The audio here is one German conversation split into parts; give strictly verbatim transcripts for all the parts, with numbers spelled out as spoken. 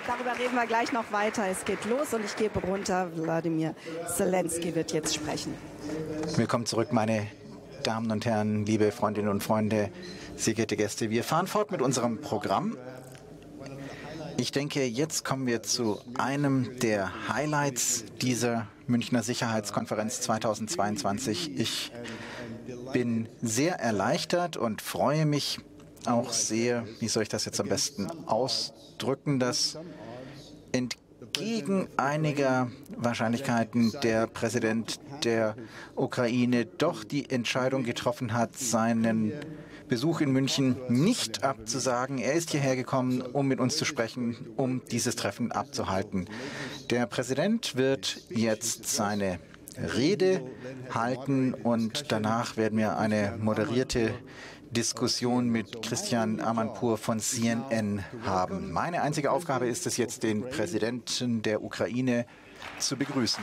Darüber reden wir gleich noch weiter. Es geht los und ich gebe runter. Wladimir Zelensky wird jetzt sprechen. Willkommen zurück, meine Damen und Herren, liebe Freundinnen und Freunde, sehr geehrte Gäste. Wir fahren fort mit unserem Programm. Ich denke, jetzt kommen wir zu einem der Highlights dieser Münchner Sicherheitskonferenz zweitausendzweiundzwanzig. Ich bin sehr erleichtert und freue mich auch sehr, wie soll ich das jetzt am besten ausdrücken, dass entgegen einiger Wahrscheinlichkeiten der Präsident der Ukraine doch die Entscheidung getroffen hat, seinen Besuch in München nicht abzusagen. Er ist hierher gekommen, um mit uns zu sprechen, um dieses Treffen abzuhalten. Der Präsident wird jetzt seine Rede halten und danach werden wir eine moderierte Diskussion mit Christian Amanpour von C N N haben. Meine einzige Aufgabe ist es jetzt, den Präsidenten der Ukraine zu begrüßen.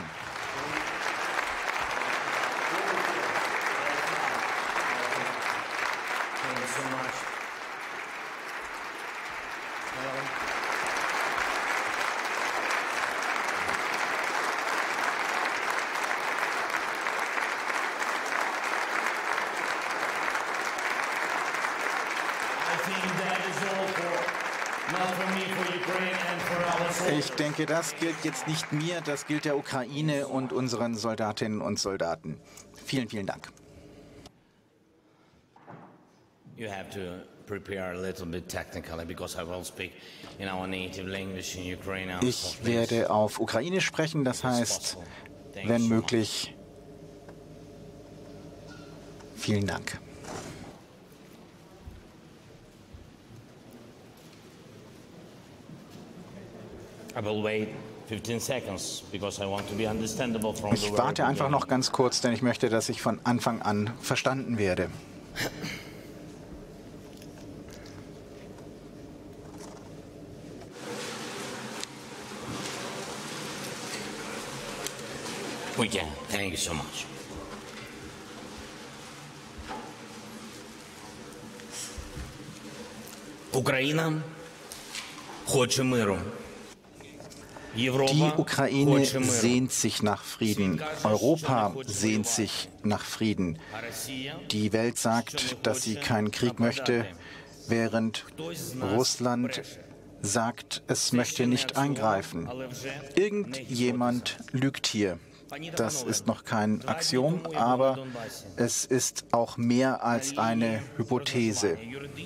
Ich denke, das gilt jetzt nicht mir, das gilt der Ukraine und unseren Soldatinnen und Soldaten. Vielen, vielen Dank. You have to prepare a little bit technically because I will speak in our native language in Ukraine. Ich werde auf Ukrainisch sprechen, das heißt, wenn möglich, vielen Dank. Ich warte einfach noch ganz kurz, denn ich möchte, dass ich von Anfang an verstanden werde. We can. Thank you so much. Україна хоче миру. Die Ukraine sehnt sich nach Frieden. Europa sehnt sich nach Frieden. Die Welt sagt, dass sie keinen Krieg möchte, während Russland sagt, es möchte nicht eingreifen. Irgendjemand lügt hier. Das ist noch kein Axiom, aber es ist auch mehr als eine Hypothese.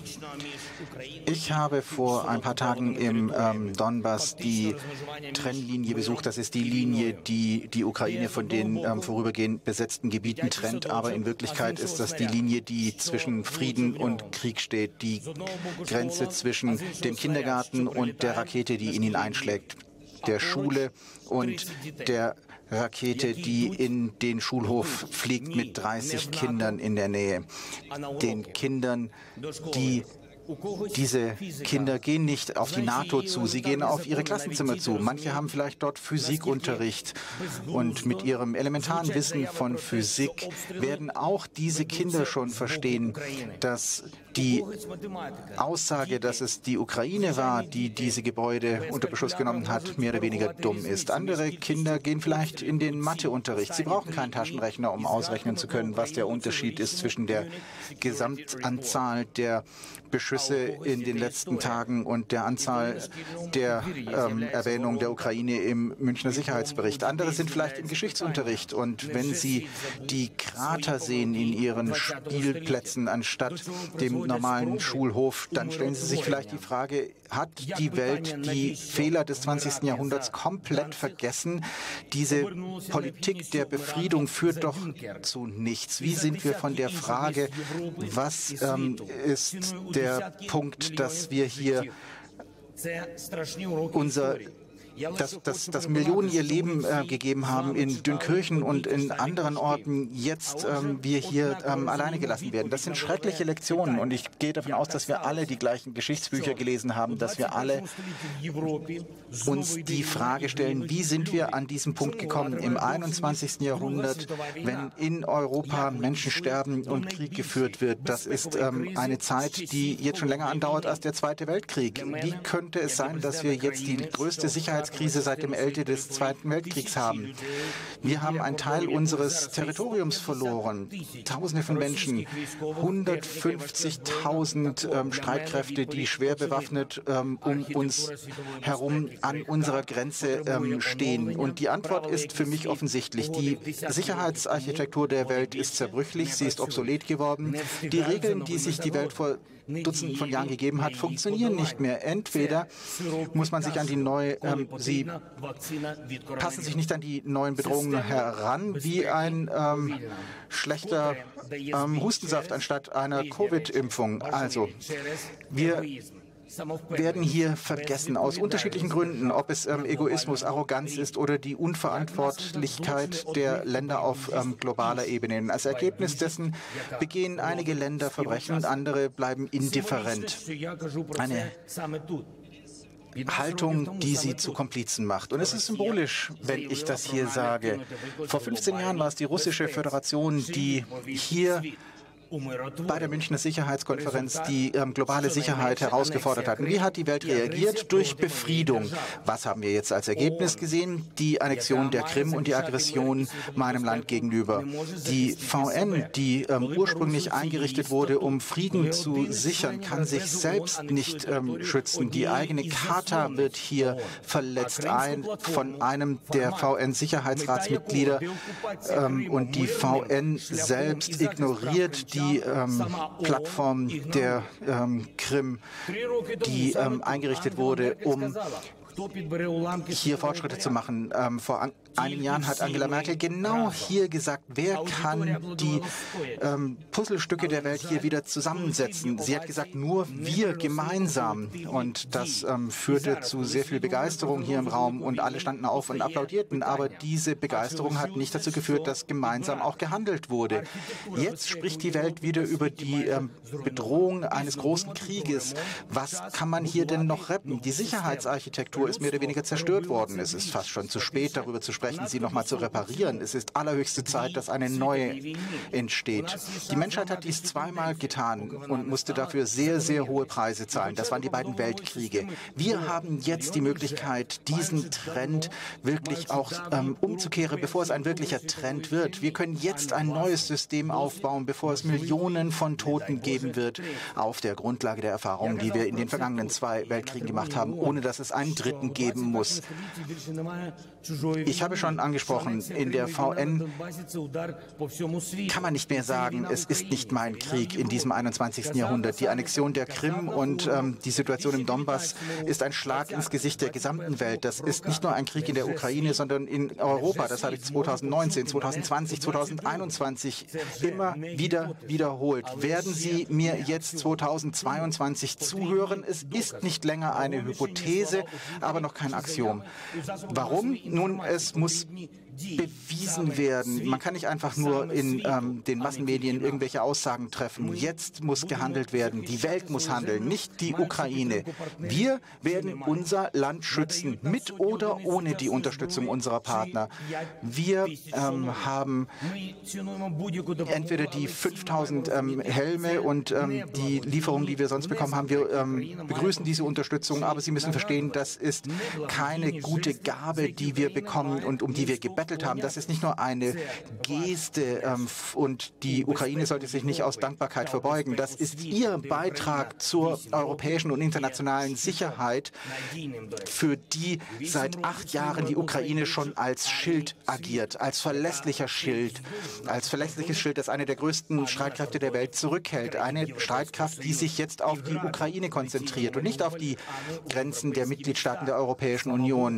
Ich habe vor ein paar Tagen im ähm, Donbass die Trennlinie besucht. Das ist die Linie, die die Ukraine von den ähm, vorübergehend besetzten Gebieten trennt. Aber in Wirklichkeit ist das die Linie, die zwischen Frieden und Krieg steht. Die Grenze zwischen dem Kindergarten und der Rakete, die in ihn einschlägt. Der Schule und der Rakete, die in den Schulhof fliegt mit dreißig Kindern in der Nähe. Den Kindern, die Diese Kinder gehen nicht auf die NATO zu, sie gehen auf ihre Klassenzimmer zu. Manche haben vielleicht dort Physikunterricht und mit ihrem elementaren Wissen von Physik werden auch diese Kinder schon verstehen, dass die Aussage, dass es die Ukraine war, die diese Gebäude unter Beschuss genommen hat, mehr oder weniger dumm ist. Andere Kinder gehen vielleicht in den Matheunterricht. Sie brauchen keinen Taschenrechner, um ausrechnen zu können, was der Unterschied ist zwischen der Gesamtanzahl der Beschüsse in den letzten Tagen und der Anzahl der ähm, Erwähnung der Ukraine im Münchner Sicherheitsbericht. Andere sind vielleicht im Geschichtsunterricht und wenn Sie die Krater sehen in ihren Spielplätzen anstatt dem normalen Schulhof, dann stellen Sie sich vielleicht die Frage, hat die Welt die Fehler des zwanzigsten Jahrhunderts komplett vergessen? Diese Politik der Befriedung führt doch zu nichts. Wie sind wir von der Frage, was ähm, ist der Punkt, dass wir hier unser dass, dass, dass Millionen ihr Leben äh, gegeben haben in Dünkirchen und in anderen Orten, jetzt ähm, wir hier ähm, alleine gelassen werden. Das sind schreckliche Lektionen und ich gehe davon aus, dass wir alle die gleichen Geschichtsbücher gelesen haben, dass wir alle uns die Frage stellen, wie sind wir an diesen Punkt gekommen im einundzwanzigsten Jahrhundert, wenn in Europa Menschen sterben und Krieg geführt wird. Das ist ähm, eine Zeit, die jetzt schon länger andauert als der Zweite Weltkrieg. Wie könnte es sein, dass wir jetzt die größte Sicherheitskrise seit dem Ende des Zweiten Weltkriegs haben? Wir haben einen Teil unseres Territoriums verloren. Tausende von Menschen, hundertfünfzigtausend ähm, Streitkräfte, die schwer bewaffnet ähm, um uns herum an unserer Grenze ähm, stehen. Und die Antwort ist für mich offensichtlich. Die Sicherheitsarchitektur der Welt ist zerbrüchlich, sie ist obsolet geworden. Die Regeln, die sich die Welt vor Dutzenden von Jahren gegeben hat, funktionieren nicht mehr. Entweder muss man sich an die neue, ähm, sie passen sich nicht an die neuen Bedrohungen heran, wie ein ähm, schlechter ähm, Hustensaft anstatt einer Covid-Impfung. Also, wir werden hier vergessen, aus unterschiedlichen Gründen, ob es ähm, Egoismus, Arroganz ist oder die Unverantwortlichkeit der Länder auf ähm, globaler Ebene. Als Ergebnis dessen begehen einige Länder Verbrechen und andere bleiben indifferent. Eine Haltung, die sie zu Komplizen macht. Und es ist symbolisch, wenn ich das hier sage. Vor fünfzehn Jahren war es die Russische Föderation, die hier bei der Münchner Sicherheitskonferenz die ähm, globale Sicherheit herausgefordert hatten. Wie hat die Welt reagiert? Durch Befriedung. Was haben wir jetzt als Ergebnis gesehen? Die Annexion der Krim und die Aggression meinem Land gegenüber. Die V N, die ähm, ursprünglich eingerichtet wurde, um Frieden zu sichern, kann sich selbst nicht ähm, schützen. Die eigene Charta wird hier verletzt, ein, von einem der V N-Sicherheitsratsmitglieder. Ähm, und die V N selbst ignoriert die Die ähm, Plattform der ähm, Krim, die ähm, eingerichtet wurde, um hier Fortschritte zu machen. Ähm, vor an einigen Jahren hat Angela Merkel genau hier gesagt, wer kann die ähm, Puzzlestücke der Welt hier wieder zusammensetzen. Sie hat gesagt, nur wir gemeinsam. Und das ähm, führte zu sehr viel Begeisterung hier im Raum und alle standen auf und applaudierten. Aber diese Begeisterung hat nicht dazu geführt, dass gemeinsam auch gehandelt wurde. Jetzt spricht die Welt wieder über die ähm, Bedrohung eines großen Krieges. Was kann man hier denn noch retten? Die Sicherheitsarchitektur ist mehr oder weniger zerstört worden. Es ist fast schon zu spät, darüber zu sprechen, sie nochmal zu reparieren. Es ist allerhöchste Zeit, dass eine neue entsteht. Die Menschheit hat dies zweimal getan und musste dafür sehr, sehr hohe Preise zahlen. Das waren die beiden Weltkriege. Wir haben jetzt die Möglichkeit, diesen Trend wirklich auch ähm, umzukehren, bevor es ein wirklicher Trend wird. Wir können jetzt ein neues System aufbauen, bevor es Millionen von Toten geben wird, auf der Grundlage der Erfahrungen, die wir in den vergangenen zwei Weltkriegen gemacht haben, ohne dass es einen dritten geben muss. Ich habe schon angesprochen, in der V N kann man nicht mehr sagen, es ist nicht mein Krieg in diesem einundzwanzigsten Jahrhundert. Die Annexion der Krim und ähm, die Situation im Donbass ist ein Schlag ins Gesicht der gesamten Welt. Das ist nicht nur ein Krieg in der Ukraine, sondern in Europa. Das habe ich zweitausendneunzehn, zweitausendzwanzig, zweitausendeinundzwanzig immer wieder wiederholt. Werden Sie mir jetzt zweitausendzweiundzwanzig zuhören? Es ist nicht länger eine Hypothese, aber noch kein Axiom. Warum? Nun, es muss bewiesen werden. Man kann nicht einfach nur in ähm, den Massenmedien irgendwelche Aussagen treffen. Jetzt muss gehandelt werden. Die Welt muss handeln, nicht die Ukraine. Wir werden unser Land schützen, mit oder ohne die Unterstützung unserer Partner. Wir ähm, haben entweder die fünftausend ähm, Helme und ähm, die Lieferungen, die wir sonst bekommen haben. Wir ähm, begrüßen diese Unterstützung, aber Sie müssen verstehen, das ist keine gute Gabe, die wir bekommen und um die wir gebettelt haben. Das ist nicht nur eine Geste ähm, und die Ukraine sollte sich nicht aus Dankbarkeit verbeugen. Das ist ihr Beitrag zur europäischen und internationalen Sicherheit, für die seit acht Jahren die Ukraine schon als Schild agiert, als verlässlicher Schild, als verlässliches Schild, das eine der größten Streitkräfte der Welt zurückhält. Eine Streitkraft, die sich jetzt auf die Ukraine konzentriert und nicht auf die Grenzen der Mitgliedstaaten der Europäischen Union.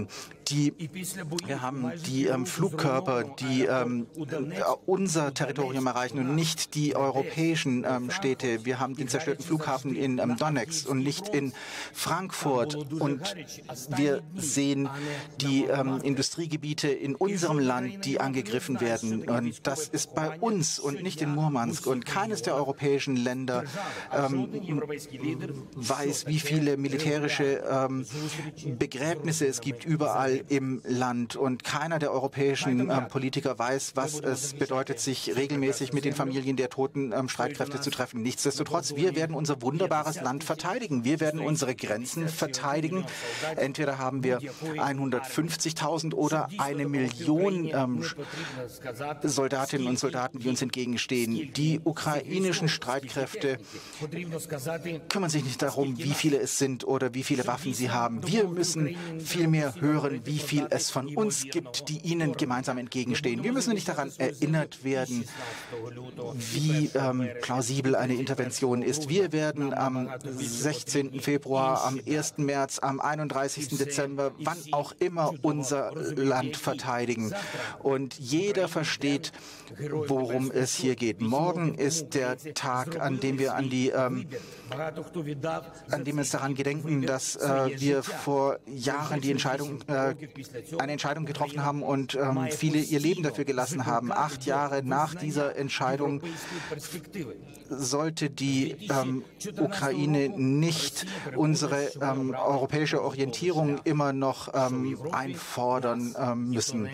Die, wir haben die ähm, Flugkörper, die ähm, unser Territorium erreichen und nicht die europäischen ähm, Städte. Wir haben den zerstörten Flughafen in ähm, Donetsk und nicht in Frankfurt. Und wir sehen die ähm, Industriegebiete in unserem Land, die angegriffen werden. Und das ist bei uns und nicht in Murmansk. Und keines der europäischen Länder ähm, weiß, wie viele militärische ähm, Begräbnisse es gibt überall im Land, und keiner der europäischen äh, Politiker weiß, was es bedeutet, sich regelmäßig mit den Familien der toten ähm, Streitkräfte zu treffen. Nichtsdestotrotz, wir werden unser wunderbares Land verteidigen. Wir werden unsere Grenzen verteidigen. Entweder haben wir hundertfünfzigtausend oder eine Million ähm, Soldatinnen und Soldaten, die uns entgegenstehen. Die ukrainischen Streitkräfte kümmern sich nicht darum, wie viele es sind oder wie viele Waffen sie haben. Wir müssen vielmehr hören, wie viel es von uns gibt, die ihnen gemeinsam entgegenstehen. Wir müssen nicht daran erinnert werden, wie ähm, plausibel eine Intervention ist. Wir werden am sechzehnten Februar, am ersten März, am einunddreißigsten Dezember, wann auch immer, unser Land verteidigen. Und jeder versteht, worum es hier geht. Morgen ist der Tag, an dem wir an die, ähm, an dem wir uns daran gedenken, dass äh, wir vor Jahren die Entscheidung, äh, eine Entscheidung getroffen haben und ähm, viele ihr Leben dafür gelassen haben. Acht Jahre nach dieser Entscheidung sollte die ähm, Ukraine nicht unsere ähm, europäische Orientierung immer noch ähm, einfordern ähm, müssen.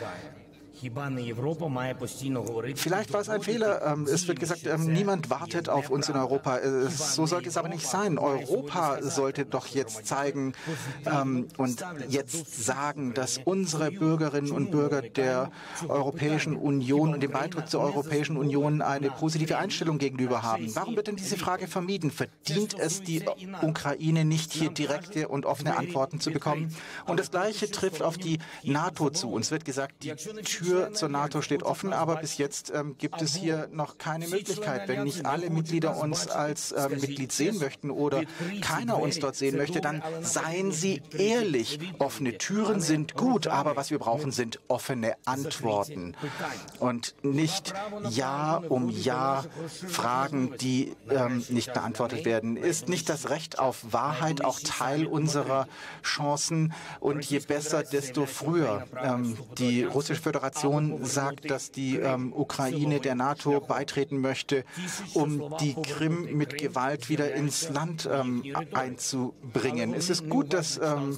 Vielleicht war es ein Fehler. Es wird gesagt, niemand wartet auf uns in Europa. So sollte es aber nicht sein. Europa sollte doch jetzt zeigen und jetzt sagen, dass unsere Bürgerinnen und Bürger der Europäischen Union und dem Beitritt zur Europäischen Union eine positive Einstellung gegenüber haben. Warum wird denn diese Frage vermieden? Verdient es die Ukraine nicht, hier direkte und offene Antworten zu bekommen? Und das Gleiche trifft auf die NATO zu. Uns wird gesagt, die Tür zur NATO steht offen, aber bis jetzt ähm, gibt es hier noch keine Möglichkeit. Wenn nicht alle Mitglieder uns als äh, Mitglied sehen möchten oder keiner uns dort sehen möchte, dann seien Sie ehrlich. Offene Türen sind gut, aber was wir brauchen, sind offene Antworten und nicht Jahr um Jahr Fragen, die ähm, nicht beantwortet werden. Ist nicht das Recht auf Wahrheit auch Teil unserer Chancen? Und je besser, desto früher. Ähm, die Russische Föderation sagt, dass die ähm, Ukraine der NATO beitreten möchte, um die Krim mit Gewalt wieder ins Land ähm, einzubringen. Es ist gut, dass ähm,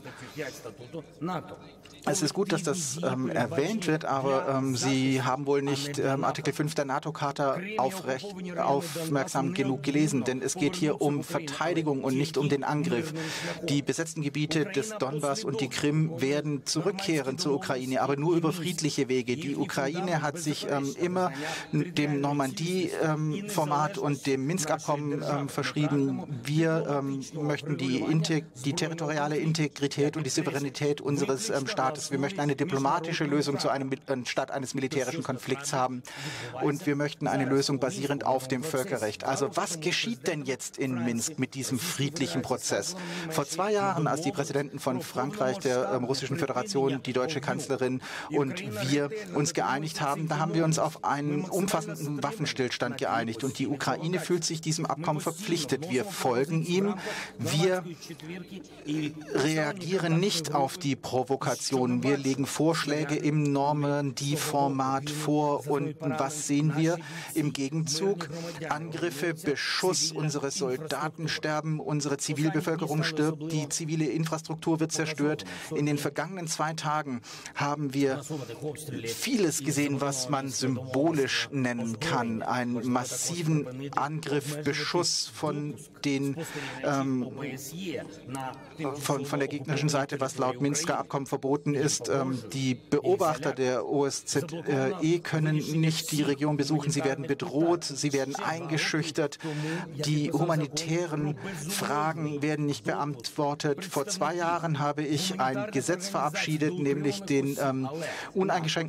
Es ist gut, dass das ähm, erwähnt wird, aber ähm, Sie haben wohl nicht ähm, Artikel fünf der NATO-Charta aufmerksam genug gelesen, denn es geht hier um Verteidigung und nicht um den Angriff. Die besetzten Gebiete des Donbass und die Krim werden zurückkehren zur Ukraine, aber nur über friedliche Wege. Die Ukraine hat sich ähm, immer dem Normandie-Format ähm, und dem Minsk-Abkommen ähm, verschrieben. Wir ähm, möchten die, die territoriale Integrität und die Souveränität unseres ähm, Staates. Wir möchten eine diplomatische Lösung zu einem, anstatt eines militärischen Konflikts haben. Und wir möchten eine Lösung basierend auf dem Völkerrecht. Also was geschieht denn jetzt in Minsk mit diesem friedlichen Prozess? Vor zwei Jahren, als die Präsidenten von Frankreich, der ähm, Russischen Föderation, die deutsche Kanzlerin und wir uns geeinigt haben, da haben wir uns auf einen umfassenden Waffenstillstand geeinigt. Und die Ukraine fühlt sich diesem Abkommen verpflichtet. Wir folgen ihm. Wir reagieren nicht auf die Provokation. Wir legen Vorschläge im Normandie-Format vor. Und was sehen wir im Gegenzug? Angriffe, Beschuss, unsere Soldaten sterben, unsere Zivilbevölkerung stirbt, die zivile Infrastruktur wird zerstört. In den vergangenen zwei Tagen haben wir vieles gesehen, was man symbolisch nennen kann. Einen massiven Angriff, Beschuss von den ähm, von, von der gegnerischen Seite, was laut Minsker Abkommen verboten ist. Ähm, die Beobachter der O S Z E können nicht die Region besuchen. Sie werden bedroht, sie werden eingeschüchtert. Die humanitären Fragen werden nicht beantwortet. Vor zwei Jahren habe ich ein Gesetz verabschiedet, nämlich den ähm, uneingeschränkten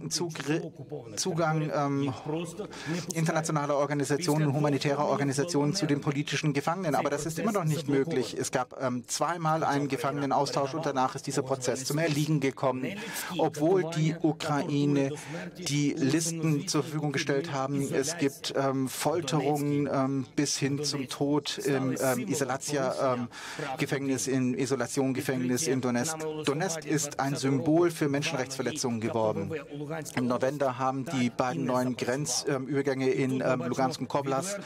Zugang ähm, internationaler Organisationen, humanitärer Organisationen zu den politischen Gefangenen. Aber das ist immer noch nicht möglich. Es gab ähm, zweimal einen Gefangenenaustausch und danach ist dieser Prozess zum Erliegen gekommen, obwohl die Ukraine die Listen zur Verfügung gestellt haben. Es gibt ähm, Folterungen ähm, bis hin zum Tod im ähm, Isolatia-Gefängnis, ähm, im Isolation-Gefängnis in Donetsk. Donetsk ist ein Symbol für Menschenrechtsverletzungen geworden. Im November haben die beiden neuen Grenzübergänge in ähm, Lugansk und Koblas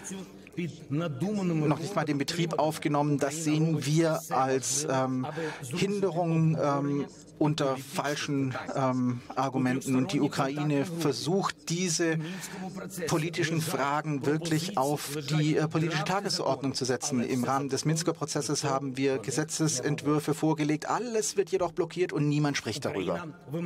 noch nicht mal den Betrieb aufgenommen. Das sehen wir als ähm, Hinderung ähm, unter falschen ähm, Argumenten. Und die Ukraine versucht, diese politischen Fragen wirklich auf die äh, politische Tagesordnung zu setzen. Im Rahmen des Minsker Prozesses haben wir Gesetzesentwürfe vorgelegt. Alles wird jedoch blockiert und niemand spricht darüber.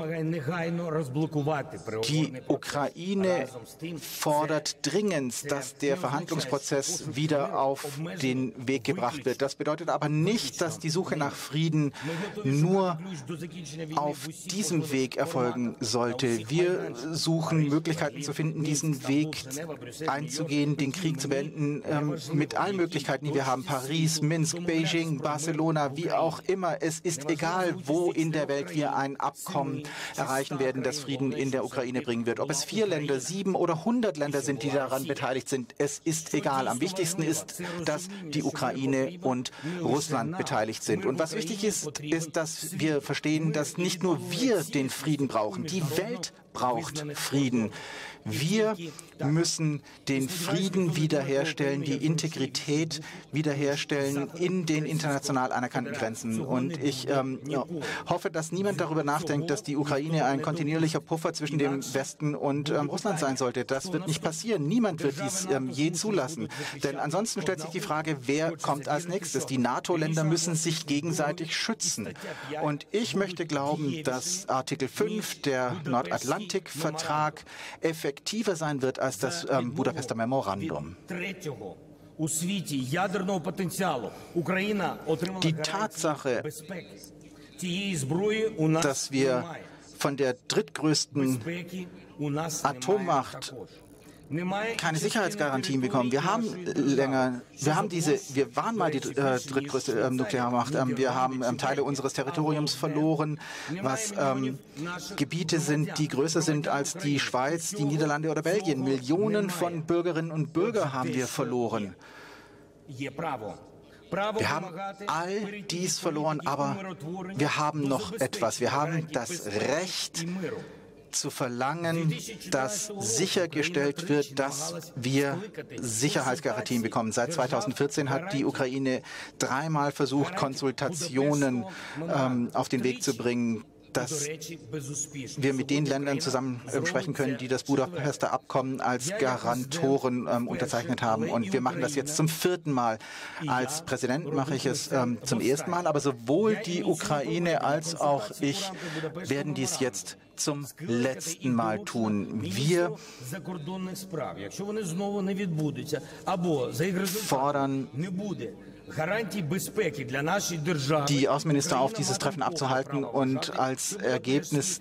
Die Ukraine fordert dringend, dass der Verhandlungsprozess wieder auf den Weg gebracht wird. Das bedeutet aber nicht, dass die Suche nach Frieden nur auf diesem Weg erfolgen sollte. Wir suchen Möglichkeiten zu finden, diesen Weg einzugehen, den Krieg zu beenden, ähm, mit allen Möglichkeiten, die wir haben. Paris, Minsk, Beijing, Barcelona, wie auch immer. Es ist egal, wo in der Welt wir ein Abkommen erreichen werden, das Frieden in der Ukraine bringen wird. Ob es vier Länder, sieben oder hundert Länder sind, die daran beteiligt sind, es ist egal. Am wichtigsten ist, dass die Ukraine und Russland beteiligt sind. Und was wichtig ist, ist, dass wir verstehen, dass nicht nur wir den Frieden brauchen, die Welt braucht Frieden. Wir müssen den Frieden wiederherstellen, die Integrität wiederherstellen in den international anerkannten Grenzen. Und ich ähm, ja, hoffe, dass niemand darüber nachdenkt, dass die Ukraine ein kontinuierlicher Puffer zwischen dem Westen und ähm, Russland sein sollte. Das wird nicht passieren. Niemand wird dies ähm, je zulassen. Denn ansonsten stellt sich die Frage, wer kommt als nächstes? Die NATO-Länder müssen sich gegenseitig schützen. Und ich möchte glauben, dass Artikel fünf, der Nordatlantik-Vertrag, effektiver sein wird als das ähm, Budapester Memorandum. Die Tatsache, dass wir von der drittgrößten Atommacht keine Sicherheitsgarantien bekommen. Wir haben länger, wir haben diese, wir waren mal die äh, drittgrößte äh, Nuklearmacht. Ähm, wir haben ähm, Teile unseres Territoriums verloren, was ähm, Gebiete sind, die größer sind als die Schweiz, die Niederlande oder Belgien. Millionen von Bürgerinnen und Bürgern haben wir verloren. Wir haben all dies verloren, aber wir haben noch etwas. Wir haben das Recht zu verlangen, dass sichergestellt wird, dass wir Sicherheitsgarantien bekommen. Seit zweitausendvierzehn hat die Ukraine dreimal versucht, Konsultationen ähm, auf den Weg zu bringen, dass wir mit den Ländern zusammen äh, sprechen können, die das Budapester Abkommen als Garantoren ähm, unterzeichnet haben. Und wir machen das jetzt zum vierten Mal. Als Präsident mache ich es ähm, zum ersten Mal, aber sowohl die Ukraine als auch ich werden dies jetzt zum letzten Mal tun. Wir fordern die Außenminister auf, dieses Treffen abzuhalten, und als Ergebnis,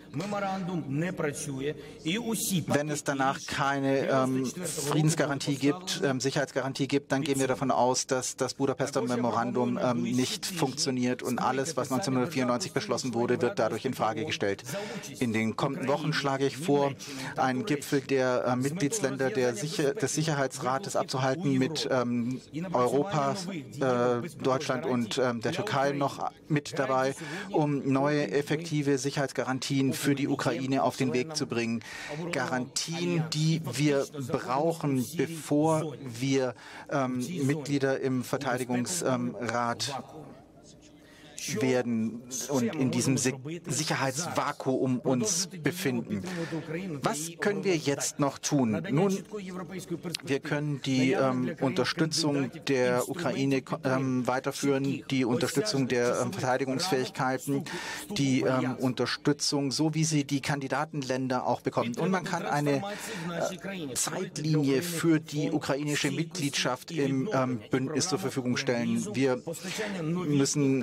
wenn es danach keine ähm, Friedensgarantie gibt, ähm, Sicherheitsgarantie gibt, dann gehen wir davon aus, dass das Budapester Memorandum ähm, nicht funktioniert, und alles, was neunzehnhundertvierundneunzig beschlossen wurde, wird dadurch in Frage gestellt. In den kommenden Wochen schlage ich vor, einen Gipfel der äh, Mitgliedsländer der Sicher des Sicherheitsrates abzuhalten mit ähm, Europa, äh, Deutschland und ähm, der Türkei noch mit dabei, um neue effektive Sicherheitsgarantien für die Ukraine auf den Weg zu bringen. Garantien, die wir brauchen, bevor wir ähm, Mitglieder im Verteidigungsrat werden und in diesem Sicherheitsvakuum uns befinden. Was können wir jetzt noch tun? Nun, wir können die ähm, Unterstützung der Ukraine ähm, weiterführen, die Unterstützung der ähm, Verteidigungsfähigkeiten, die ähm, Unterstützung, so wie sie die Kandidatenländer auch bekommen. Und man kann eine äh, Zeitlinie für die ukrainische Mitgliedschaft im ähm, Bündnis zur Verfügung stellen. Wir müssen ähm, Stabilität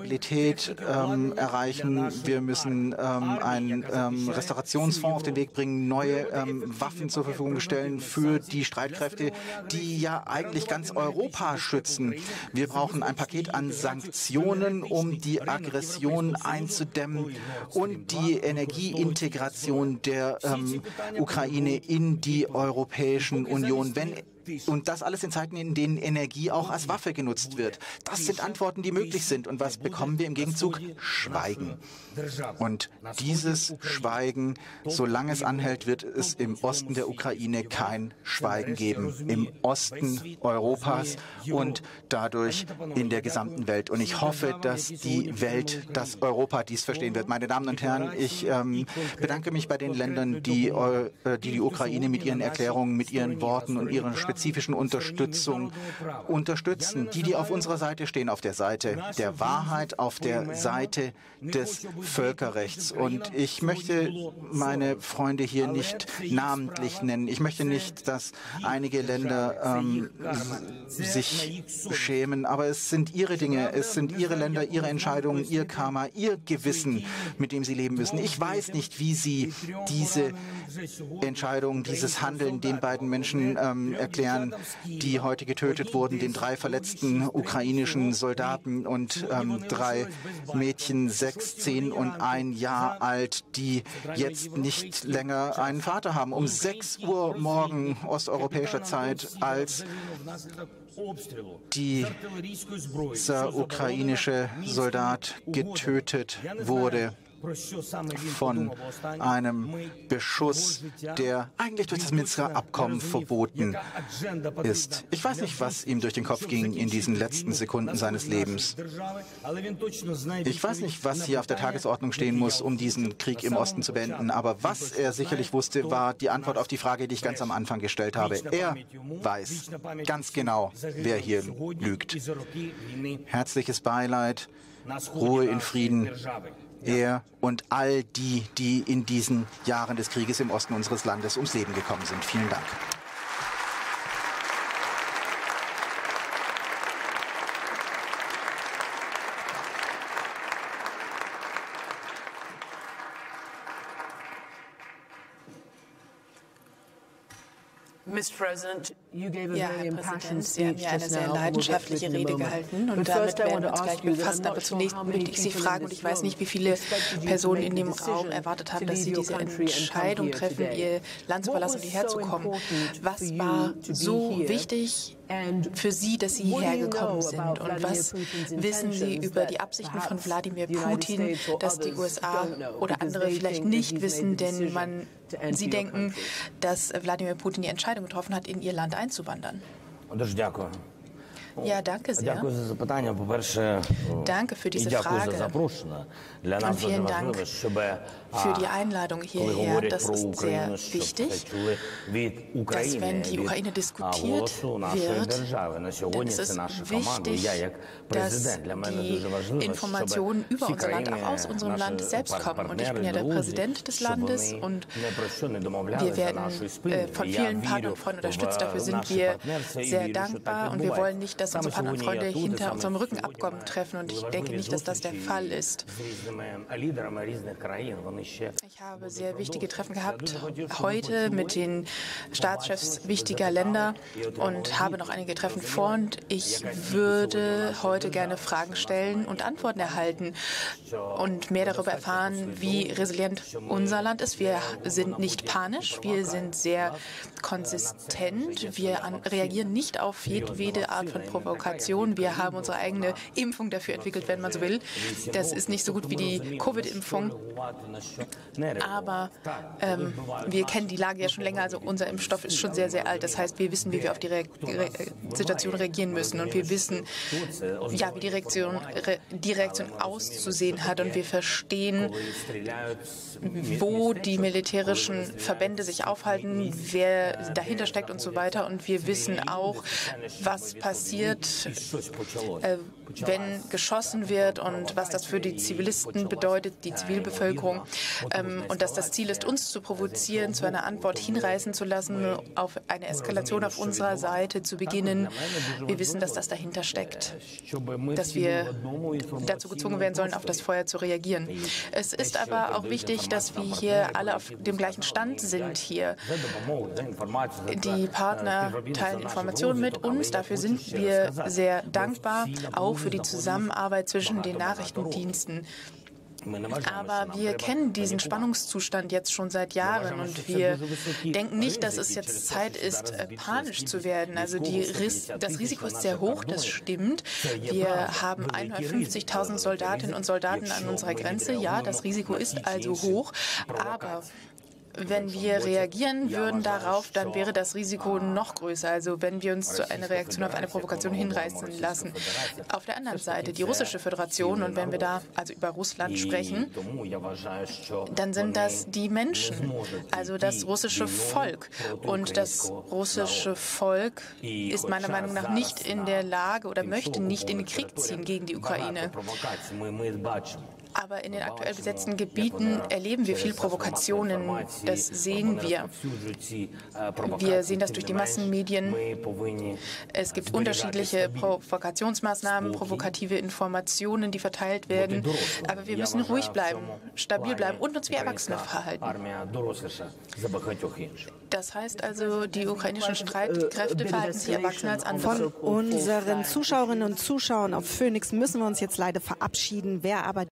Stabilität ähm, erreichen. Wir müssen ähm, einen ähm, Restaurationsfonds auf den Weg bringen, neue ähm, Waffen zur Verfügung stellen für die Streitkräfte, die ja eigentlich ganz Europa schützen. Wir brauchen ein Paket an Sanktionen, um die Aggression einzudämmen und die Energieintegration der ähm, Ukraine in die Europäische Union. Wenn Und das alles in Zeiten, in denen Energie auch als Waffe genutzt wird. Das sind Antworten, die möglich sind. Und was bekommen wir im Gegenzug? Schweigen. Und dieses Schweigen, solange es anhält, wird es im Osten der Ukraine kein Schweigen geben. Im Osten Europas und dadurch in der gesamten Welt. Und ich hoffe, dass die Welt, dass Europa dies verstehen wird. Meine Damen und Herren, ich ähm, bedanke mich bei den Ländern, die, äh, die die Ukraine mit ihren Erklärungen, mit ihren Worten und ihren spezifischen Unterstützung unterstützen. Die, die auf unserer Seite stehen, auf der Seite der Wahrheit, auf der Seite des Völkerrechts. Und ich möchte meine Freunde hier nicht namentlich nennen. Ich möchte nicht, dass einige Länder ähm, sich schämen, aber es sind ihre Dinge, es sind ihre Länder, ihre Entscheidungen, ihr Karma, ihr Gewissen, mit dem sie leben müssen. Ich weiß nicht, wie sie diese Entscheidungen, dieses Handeln den beiden Menschen ähm, erklären, die heute getötet wurden, den drei verletzten ukrainischen Soldaten und ähm, drei Mädchen, sechs, zehn und ein Jahr alt, die jetzt nicht länger einen Vater haben. Um sechs Uhr morgen osteuropäischer Zeit, als dieser ukrainische Soldat getötet wurde von einem Beschuss, der eigentlich durch das Minsker Abkommen verboten ist. Ich weiß nicht, was ihm durch den Kopf ging in diesen letzten Sekunden seines Lebens. Ich weiß nicht, was hier auf der Tagesordnung stehen muss, um diesen Krieg im Osten zu beenden. Aber was er sicherlich wusste, war die Antwort auf die Frage, die ich ganz am Anfang gestellt habe. Er weiß ganz genau, wer hier lügt. Herzliches Beileid, Ruhe in Frieden. Er und all die, die in diesen Jahren des Krieges im Osten unseres Landes ums Leben gekommen sind. Vielen Dank. Ja, Herr Präsident, Sie haben ja eine sehr leidenschaftliche Rede gehalten und damit werden wir uns gleich befassen. Aber zunächst möchte ich Sie fragen, und ich weiß nicht, wie viele Personen in dem Raum erwartet haben, dass Sie diese Entscheidung treffen, Ihr Land zu verlassen und hierher zu kommen. Was war so wichtig für Sie, dass Sie hierher gekommen sind? Und was wissen Sie über die Absichten von Wladimir Putin, dass die U S A oder andere vielleicht nicht wissen, denn man, Sie denken, dass Wladimir Putin die Entscheidung getroffen hat, in Ihr Land einzuwandern? Ja, danke sehr. Danke für diese Frage. Und vielen Dank für die Einladung hierher. Das ist sehr wichtig, dass wenn die Ukraine diskutiert wird, dann ist es wichtig, dass die Informationen über unser Land auch aus unserem Land selbst kommen. Und ich bin ja der Präsident des Landes und wir werden äh, von vielen Partnern und Freunden unterstützt. Dafür sind wir sehr dankbar und wir wollen nicht, dass unsere Partner und Freunde hinter unserem Rücken Abkommen treffen. Und ich denke nicht, dass das der Fall ist. Ich habe sehr wichtige Treffen gehabt heute mit den Staatschefs wichtiger Länder und habe noch einige Treffen vor. Und ich würde heute gerne Fragen stellen und Antworten erhalten und mehr darüber erfahren, wie resilient unser Land ist. Wir sind nicht panisch, wir sind sehr konsistent. Wir an, reagieren nicht auf jedwede Art von Provokation. Wir haben unsere eigene Impfung dafür entwickelt, wenn man so will. Das ist nicht so gut wie die Covid-Impfung. Aber ähm, wir kennen die Lage ja schon länger, also unser Impfstoff ist schon sehr, sehr alt. Das heißt, wir wissen, wie wir auf die Re Re Situation reagieren müssen und wir wissen, ja, wie die Reaktion, Re die Reaktion auszusehen hat und wir verstehen, wo die militärischen Verbände sich aufhalten, wer dahinter steckt und so weiter und wir wissen auch, was passiert, passiert, äh, wenn geschossen wird und was das für die Zivilisten bedeutet, die Zivilbevölkerung. Ähm, und dass das Ziel ist, uns zu provozieren, zu einer Antwort hinreißen zu lassen, auf eine Eskalation auf unserer Seite zu beginnen. Wir wissen, dass das dahinter steckt, dass wir dazu gezwungen werden sollen, auf das Feuer zu reagieren. Es ist aber auch wichtig, dass wir hier alle auf dem gleichen Stand sind hier. Die Partner teilen Informationen mit uns. Dafür sind wir sehr dankbar, auch für die Zusammenarbeit zwischen den Nachrichtendiensten. Aber wir kennen diesen Spannungszustand jetzt schon seit Jahren und wir denken nicht, dass es jetzt Zeit ist, panisch zu werden. Also die Ris- das Risiko ist sehr hoch, das stimmt. Wir haben hundertfünfzigtausend Soldatinnen und Soldaten an unserer Grenze. Ja, das Risiko ist also hoch, aber wenn wir reagieren würden darauf, dann wäre das Risiko noch größer. Also wenn wir uns zu einer Reaktion auf eine Provokation hinreißen lassen. Auf der anderen Seite die russische Föderation, und wenn wir da also über Russland sprechen, dann sind das die Menschen, also das russische Volk. Und das russische Volk ist meiner Meinung nach nicht in der Lage oder möchte nicht in den Krieg ziehen gegen die Ukraine. Aber in den aktuell besetzten Gebieten erleben wir viel Provokationen. Das sehen wir. Wir sehen das durch die Massenmedien. Es gibt unterschiedliche Provokationsmaßnahmen, provokative Informationen, die verteilt werden. Aber wir müssen ruhig bleiben, stabil bleiben und uns wie Erwachsene verhalten. Das heißt also, die ukrainischen Streitkräfte verhalten sich erwachsener als andere. Von unseren Zuschauerinnen und Zuschauern auf Phoenix müssen wir uns jetzt leider verabschieden. Wer aber